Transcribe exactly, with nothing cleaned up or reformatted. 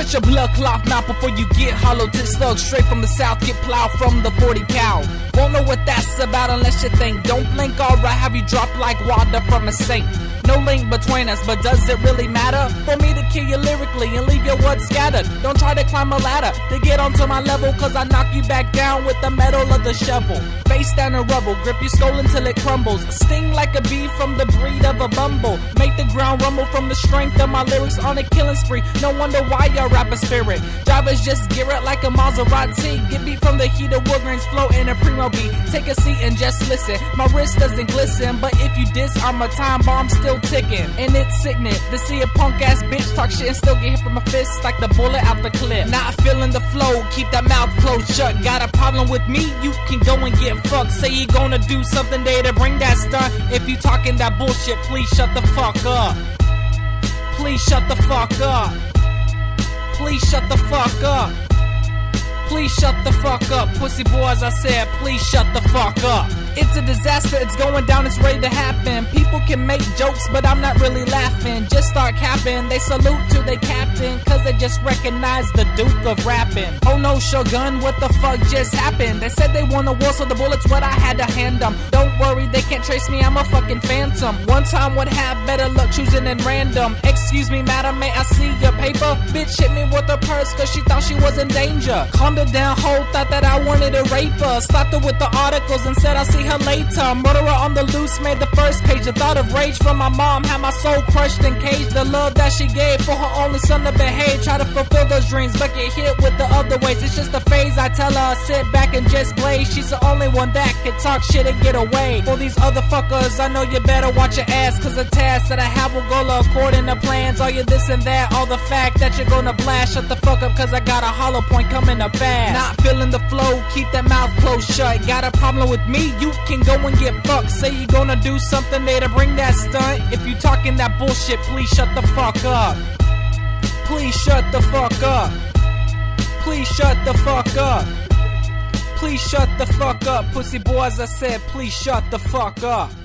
Shut your blood cloth mouth before you get hollow tip slugs straight from the south, get plowed from the forty cal. Won't know what that's about unless you think. Don't blink, alright, have you dropped like water from a sink. No link between us, but does it really matter for me to kill you lyrically and leave your words scattered? Don't try to climb a ladder to get onto my level, cause I knock you back down with the metal of the shovel. Face down in rubble, grip your skull until it crumbles. Sting like a bee from the breed of a bumble. Make the ground rumble from the strength of my lyrics on a killing spree. No wonder why y'all rap a spirit. Drivers just gear it like a Maserati. Get beat from the heat of wood grains flow in a primo beat. Take a seat and just listen. My wrist doesn't glisten, but if you diss, I'm a time bomb still ticking. And it's sickening to see a punk ass bitch talk shit and still get hit from a fist like the bullet out the clip. Not feeling the flow, keep that mouth closed shut. Got a problem with me, you can go and get fucked. Say you gonna do something there to bring that stunt. If you talking that bullshit, please shut the fuck up. Please shut the fuck up. Please shut the fuck up. Please shut the fuck up, pussy boys, I said, please shut the fuck up. It's a disaster, it's going down, it's ready to happen. People can make jokes, but I'm not really laughing. Just start capping, they salute to their captain, cause they just recognize the Duke of rapping. Oh no, Shogun, what the fuck just happened? They said they won the war, so the bullets what I had to hand them. Don't worry, they can't trace me, I'm a fucking phantom. One time would have better luck choosing in random. Excuse me, madam, may I see your paper? Bitch hit me with her purse, cause she thought she was in danger. Calm down, hoe, thought that I wanted to rape her. Slapped her with the articles and said I'll see her later. Murderer on the loose made the first page. The thought of rage from my mom had my soul crushed and caged. The love that she gave for her only son to behave. Try to fulfill those dreams but get hit with the other ways. It's just a phase, I tell her, sit back and just blaze. She's the only one that can talk shit and get away. For these other fuckers, I know you better watch your ass, cause the task that I have will go according to plans. All you this and that, all the fact that you're gonna blast. Shut the fuck up, cause I got a hollow point coming up fast. Not feeling the flow, keep that mouth closed shut. Got a problem with me, you can go and get fucked. Say you gonna do something there to bring that stunt. If you talking that bullshit, please shut the fuck up. Please shut the fuck up. Please shut the fuck up. Please shut the fuck up, pussy boys, I said, please shut the fuck up.